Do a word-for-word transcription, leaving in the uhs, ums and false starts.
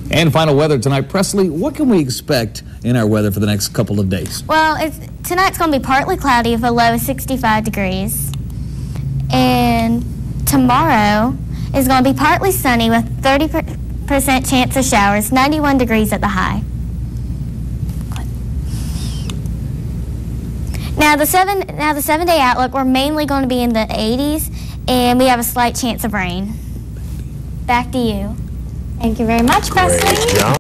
And final weather tonight. Presley, what can we expect in our weather for the next couple of days? Well, it's, tonight's going to be partly cloudy with a low of sixty-five degrees. And tomorrow is going to be partly sunny with thirty percent chance of showers, ninety-one degrees at the high. Now the seven now the seven day outlook, we're mainly going to be in the eighties, and we have a slight chance of rain. Back to you. Thank you very much, Presley.